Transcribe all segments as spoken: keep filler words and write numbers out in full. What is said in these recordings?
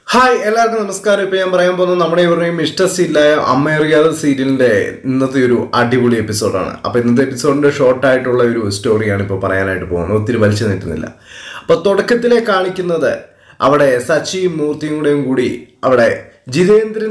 Hi എല്ലാവർക്കും നമസ്കാരം. ഇപ്പൊ ഞാൻ പറയാൻ പോകുന്നത് നമ്മുടെ ഇവരുടെയും ഇഷ്ടസീലായ അമ്മയറിയാതെ സീരിയലിന്റെ ഇന്നത്തെ ഒരു അടിപൊളി എപ്പിസോഡാണ്. അപ്പൊ ഇന്നത്തെ എപ്പിസോഡിന്റെ ഷോർട്ട് ആയിട്ടുള്ള ഒരു സ്റ്റോറിയാണ് ഇപ്പോൾ പറയാനായിട്ട് പോകുന്നത്. ഒത്തിരി വലിച്ചു നീട്ടുന്നില്ല. അപ്പൊ തുടക്കത്തിലെ കാണിക്കുന്നത് അവിടെ സച്ചിയും മൂർത്തിയും കൂടെയും കൂടി അവിടെ ജിതേന്ദ്രൻ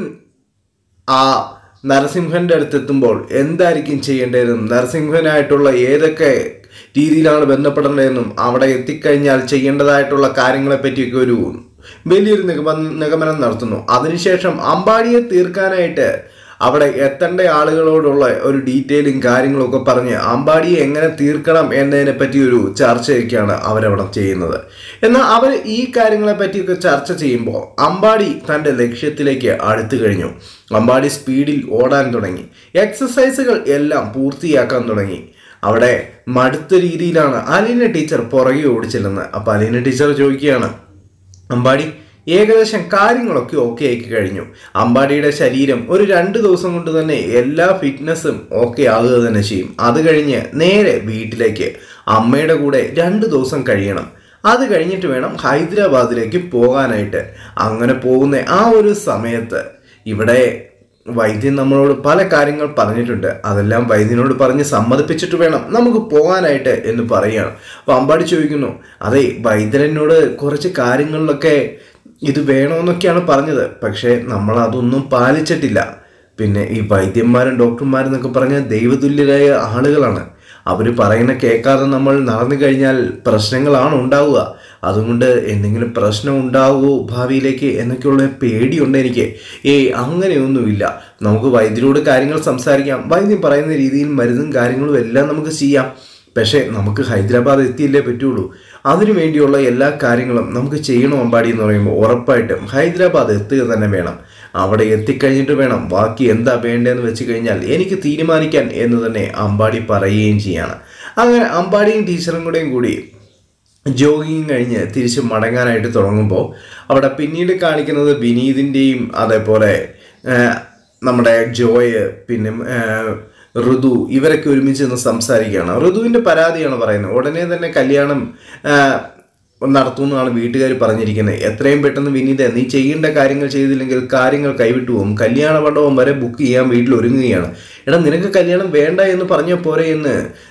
ആ നരസിംഹന്റെ അടുത്തെത്തുമ്പോൾ എന്തായിരിക്കും ചെയ്യേണ്ടതെന്നും നരസിംഹനായിട്ടുള്ള ഏതൊക്കെ രീതിയിലാണ് ബന്ധപ്പെടേണ്ടതെന്നും അവിടെ എത്തിക്കഴിഞ്ഞാൽ ചെയ്യേണ്ടതായിട്ടുള്ള കാര്യങ്ങളെ പറ്റിയൊക്കെ ഒരു വലിയൊരു നിഗമ നിഗമനം നടത്തുന്നു. അതിനുശേഷം അമ്പാടിയെ തീർക്കാനായിട്ട് അവിടെ എത്തേണ്ട ആളുകളോടുള്ള ഒരു ഡീറ്റെയിലും കാര്യങ്ങളൊക്കെ പറഞ്ഞ് അമ്പാടിയെ എങ്ങനെ തീർക്കണം എന്നതിനെ പറ്റി ഒരു ചർച്ചയൊക്കെയാണ് അവരവിടെ ചെയ്യുന്നത്. എന്നാൽ അവർ ഈ കാര്യങ്ങളെ പറ്റിയൊക്കെ ചർച്ച ചെയ്യുമ്പോൾ അമ്പാടി തൻ്റെ ലക്ഷ്യത്തിലേക്ക് അടുത്തു കഴിഞ്ഞു. അമ്പാടി സ്പീഡിൽ ഓടാൻ തുടങ്ങി. എക്സസൈസുകൾ എല്ലാം പൂർത്തിയാക്കാൻ തുടങ്ങി. അവിടെ മടുത്ത രീതിയിലാണ് അലീന ടീച്ചർ പുറകെ ഓടിച്ചെല്ലുന്നത്. അപ്പോൾ അലീന ടീച്ചർ ചോദിക്കുകയാണ്, അമ്പാടി ഏകദേശം കാര്യങ്ങളൊക്കെ ഓക്കെ ആക്കി കഴിഞ്ഞു. അമ്പാടിയുടെ ശരീരം ഒരു രണ്ട് ദിവസം കൊണ്ട് തന്നെ എല്ലാ ഫിറ്റ്നസ്സും ഓക്കെ ആകുക തന്നെ ചെയ്യും. അത് കഴിഞ്ഞ് നേരെ വീട്ടിലേക്ക് അമ്മയുടെ കൂടെ രണ്ട് ദിവസം കഴിയണം. അത് കഴിഞ്ഞിട്ട് വേണം ഹൈദരാബാദിലേക്ക് പോകാനായിട്ട്. അങ്ങനെ പോകുന്ന ആ ഒരു സമയത്ത് ഇവിടെ വൈദ്യൻ നമ്മളോട് പല കാര്യങ്ങൾ പറഞ്ഞിട്ടുണ്ട്. അതെല്ലാം വൈദ്യനോട് പറഞ്ഞ് സമ്മതിപ്പിച്ചിട്ട് വേണം നമുക്ക് പോകാനായിട്ട് എന്ന് പറയുകയാണ്. അപ്പോൾ അമ്പാടി ചോദിക്കുന്നു, അതെ വൈദ്യനോട് കുറച്ച് കാര്യങ്ങളിലൊക്കെ ഇത് വേണമെന്നൊക്കെയാണ് പറഞ്ഞത്, പക്ഷേ നമ്മൾ അതൊന്നും പാലിച്ചിട്ടില്ല. പിന്നെ ഈ വൈദ്യന്മാരും ഡോക്ടർമാരും എന്നൊക്കെ പറഞ്ഞാൽ ദൈവതുല്യരായ ആളുകളാണ്. അവർ പറയുന്ന കേൾക്കാതെ നമ്മൾ നടന്നു കഴിഞ്ഞാൽ പ്രശ്നങ്ങളാണ് ഉണ്ടാവുക. അതുകൊണ്ട് എന്തെങ്കിലും പ്രശ്നം ഉണ്ടാവുമോ ഭാവിയിലേക്ക് എന്നൊക്കെയുള്ള പേടിയുണ്ട് എനിക്ക്. ഏയ് അങ്ങനെയൊന്നുമില്ല, നമുക്ക് വൈദ്യരോട് കാര്യങ്ങൾ സംസാരിക്കാം. വൈദ്യം പറയുന്ന രീതിയിൽ മരുന്നും കാര്യങ്ങളും എല്ലാം നമുക്ക് ചെയ്യാം. പക്ഷേ നമുക്ക് ഹൈദരാബാദ് എത്തിയല്ലേ പറ്റുള്ളൂ. അതിനു വേണ്ടിയുള്ള എല്ലാ കാര്യങ്ങളും നമുക്ക് ചെയ്യണം അമ്പാടി എന്ന് പറയുമ്പോൾ ഉറപ്പായിട്ടും ഹൈദരാബാദ് എത്തുക തന്നെ വേണം. അവിടെ എത്തിക്കഴിഞ്ഞിട്ട് വേണം ബാക്കി എന്താ വേണ്ടതെന്ന് വെച്ച് കഴിഞ്ഞാൽ എനിക്ക് തീരുമാനിക്കാൻ എന്ന് തന്നെ അമ്പാടി പറയുകയും ചെയ്യാണ്. അങ്ങനെ അമ്പാടിയും ടീച്ചറും കൂടെയും കൂടി ജോഗിങ് കഴിഞ്ഞ് തിരിച്ച് മടങ്ങാനായിട്ട് തുടങ്ങുമ്പോൾ അവിടെ പിന്നീട് കാണിക്കുന്നത് വിനീതിൻ്റെയും അതേപോലെ നമ്മുടെ ജോയ് പിന്നെ ഋതു ഇവരൊക്കെ ഒരുമിച്ച് നിന്ന് സംസാരിക്കുകയാണ്. ഋതുവിൻ്റെ പരാതിയാണ് പറയുന്നത്. ഉടനെ തന്നെ കല്യാണം നടത്തുമെന്നാണ് വീട്ടുകാർ പറഞ്ഞിരിക്കുന്നത്. എത്രയും പെട്ടെന്ന് വിനീത നീ ചെയ്യേണ്ട കാര്യങ്ങൾ ചെയ്തില്ലെങ്കിൽ കാര്യങ്ങൾ കൈവിട്ടു പോകും. കല്യാണ മണ്ഡപം വരെ ബുക്ക് ചെയ്യാൻ വീട്ടിൽ ഒരുങ്ങുകയാണ്. എടാ നിനക്ക് കല്യാണം വേണ്ട എന്ന് പറഞ്ഞ പോരെ എന്ന്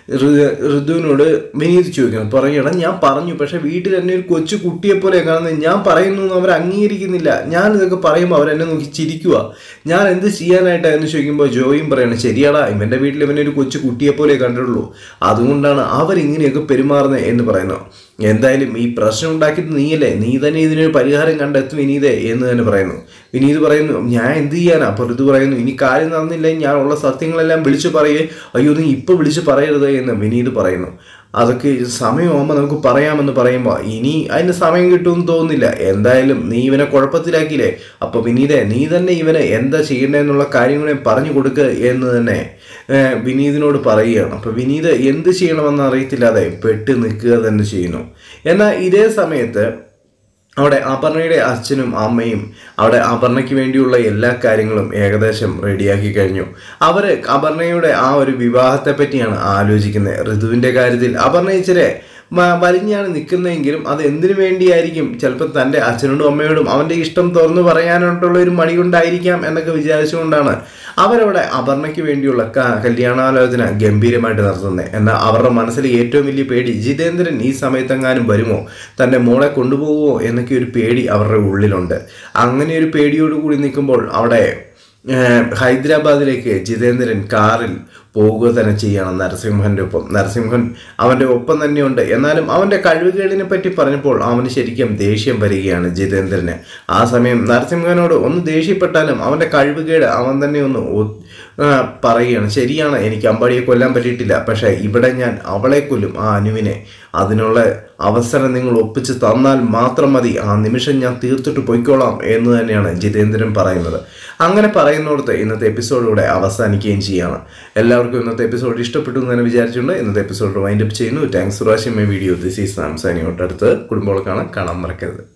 ഋതുവിനോട് വിനീത് ചോദിക്കണം. പറഞ്ഞു, എടാ ഞാൻ പറഞ്ഞു, പക്ഷെ വീട്ടിൽ എന്നെ ഒരു കൊച്ചു കുട്ടിയെപ്പോലെ കാണുന്നത്. ഞാൻ പറയുന്നു അവർ അംഗീകരിക്കുന്നില്ല. ഞാൻ ഇതൊക്കെ പറയുമ്പോൾ അവരെന്നെ നോക്കി ചിരിക്കുക. ഞാൻ എന്ത് ചെയ്യാനായിട്ടാ എന്ന് ചോദിക്കുമ്പോൾ ജോയും പറയണം, ശരിയാടാ ഇവൻ്റെ വീട്ടിൽ ഇവനെ ഒരു കൊച്ചു കുട്ടിയെപ്പോലെ കണ്ടിട്ടുള്ളൂ, അതുകൊണ്ടാണ് അവരിങ്ങനെയൊക്കെ പെരുമാറുന്നത് എന്ന് പറയുന്നു. എന്തായാലും ഈ പ്രശ്നം ഉണ്ടാക്കിയിട്ട് നീയല്ലേ, നീ തന്നെ ഇതിനൊരു പരിഹാരം കണ്ടെത്തും വിനീതേ എന്ന് തന്നെ പറയുന്നു. വിനീത് പറയുന്നു, ഞാൻ എന്ത് ചെയ്യാനാ? അപ്പോൾ ഋതു പറയുന്നു, ഇനി കാര്യം നടന്നില്ല ഞാൻ ഉള്ള സത്യങ്ങളെല്ലാം വിളിച്ചു പറയേ. അയ്യോ നീ ഇപ്പോൾ വിളിച്ച് പറയരുത് എന്ന് വിനീത് പറയുന്നു. അതൊക്കെ സമയമാകുമ്പോൾ നമുക്ക് പറയാമെന്ന് പറയുമ്പോൾ ഇനി അതിന് സമയം കിട്ടുമെന്ന് തോന്നുന്നില്ല. എന്തായാലും നീ ഇവനെ കുഴപ്പത്തിലാക്കിയില്ലേ, അപ്പോൾ വിനീതേ നീ തന്നെ ഇവനെ എന്താ ചെയ്യേണ്ടതെന്നുള്ള കാര്യങ്ങളെ പറഞ്ഞു കൊടുക്കുക എന്ന് തന്നെ വിനീതിനോട് പറയുകയാണ്. അപ്പോൾ വിനീത് എന്ത് ചെയ്യണമെന്ന് അറിയത്തില്ലാതെ പെട്ട് നിൽക്കുക തന്നെ ചെയ്യുന്നു. എന്നാൽ ഇതേ സമയത്ത് അവിടെ അപർണയുടെ അച്ഛനും അമ്മയും അവിടെ അപർണയ്ക്ക് വേണ്ടിയുള്ള എല്ലാ കാര്യങ്ങളും ഏകദേശം റെഡിയാക്കി കഴിഞ്ഞു. അവർ അപർണയുടെ ആ ഒരു വിവാഹത്തെ പറ്റിയാണ് ആലോചിക്കുന്നത്. ഋതുവിൻ്റെ കാര്യത്തിൽ അപർണ ഇച്ചിരി വലിഞ്ഞാണ് നിൽക്കുന്നതെങ്കിലും അത് എന്തിനു വേണ്ടിയായിരിക്കും? ചിലപ്പോൾ തൻ്റെ അച്ഛനോടും അമ്മയോടും അവൻ്റെ ഇഷ്ടം തുറന്നു പറയാനായിട്ടുള്ള ഒരു മടി കൊണ്ടായിരിക്കാം എന്നൊക്കെ വിചാരിച്ചുകൊണ്ടാണ് അവരവിടെ അപർണയ്ക്ക് വേണ്ടിയുള്ള കല്യാണാലോചന ഗംഭീരമായിട്ട് നടത്തുന്നത്. എന്നാൽ അവരുടെ മനസ്സിൽ ഏറ്റവും വലിയ പേടി ജിതേന്ദ്രൻ ഈ സമയത്തെങ്ങാനും വരുമോ, തൻ്റെ മോളെ കൊണ്ടുപോകുമോ എന്നൊക്കെ ഒരു പേടി അവരുടെ ഉള്ളിലുണ്ട്. അങ്ങനെ ഒരു പേടിയോടുകൂടി നിൽക്കുമ്പോൾ അവിടെ ഹൈദരാബാദിലേക്ക് ജിതേന്ദ്രൻ കാറിൽ പോവുക തന്നെ ചെയ്യണം നരസിംഹൻ്റെ ഒപ്പം. നരസിംഹൻ അവൻ്റെ ഒപ്പം തന്നെയുണ്ട്. എന്നാലും അവൻ്റെ കഴിവുകേടിനെ പറ്റി പറഞ്ഞപ്പോൾ അവന് ശരിക്കും ദേഷ്യം വരികയാണ് ജിതേന്ദ്രന്. ആ സമയം നരസിംഹനോട് ഒന്ന് ദേഷ്യപ്പെട്ടാലും അവൻ്റെ കഴിവുകേട് അവൻ തന്നെ ഒന്ന് പറയുകയാണ്. ശരിയാണ്, എനിക്ക് അമ്പാടിയെ കൊല്ലാൻ പറ്റിയിട്ടില്ല, പക്ഷേ ഇവിടെ ഞാൻ അവളെ കൊല്ലും, ആ അനുവിനെ. അതിനുള്ള അവസരം നിങ്ങൾ ഒപ്പിച്ച് തന്നാൽ മാത്രം മതി, ആ നിമിഷം ഞാൻ തീർത്തിട്ട് പൊയ്ക്കോളാം എന്ന് തന്നെയാണ് ജിതേന്ദ്രൻ പറയുന്നത്. അങ്ങനെ പറയുന്നിടത്ത് ഇന്നത്തെ എപ്പിസോഡിലൂടെ അവസാനിക്കുകയും ചെയ്യാണ്. എല്ലാവർക്കും ഇന്നത്തെ എപ്പിസോഡ് ഇഷ്ടപ്പെട്ടു എന്ന് തന്നെ വിചാരിച്ചുകൊണ്ട് ഇന്നത്തെ എപ്പിസോഡ് വൈൻഡപ്പ് ചെയ്യുന്നു. Thanks for watching my video. This is Sam signing out. അടുത്ത് കുടുംബങ്ങളെ കാണാൻ കാണാൻ മറക്കരുത്.